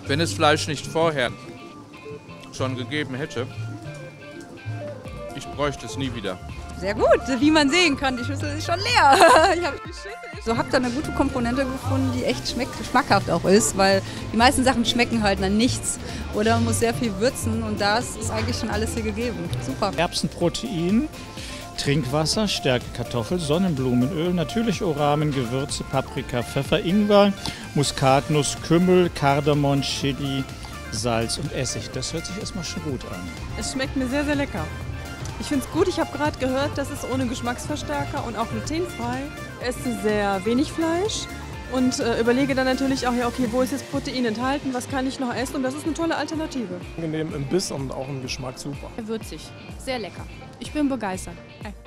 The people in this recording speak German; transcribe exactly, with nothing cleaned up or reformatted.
Wenn es Fleisch nicht vorher schon gegeben hätte, ich bräuchte es nie wieder. Sehr gut, wie man sehen kann, die Schüssel ist schon leer. Ich hab die Schüssel. So habt ihr eine gute Komponente gefunden, die echt schmeckt, schmackhaft auch ist, weil die meisten Sachen schmecken halt nach nichts oder man muss sehr viel würzen und das ist eigentlich schon alles hier gegeben. Super. Erbsenprotein, Trinkwasser, Stärke Kartoffel, Sonnenblumenöl, natürliche Oramen, Gewürze, Paprika, Pfeffer, Ingwer, Muskatnuss, Kümmel, Kardamom, Chili, Salz und Essig. Das hört sich erstmal schon gut an. Es schmeckt mir sehr, sehr lecker. Ich finde es gut, ich habe gerade gehört, das ist ohne Geschmacksverstärker und auch glutenfrei. Ich esse sehr wenig Fleisch und äh, überlege dann natürlich auch, ja, okay, wo ist jetzt Protein enthalten, was kann ich noch essen und das ist eine tolle Alternative. Angenehm im Biss und auch im Geschmack super. Würzig, sehr lecker. Ich bin begeistert.